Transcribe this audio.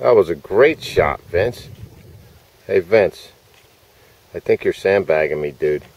That was a great shot, Vince. Hey, Vince. I think you're sandbagging me, dude.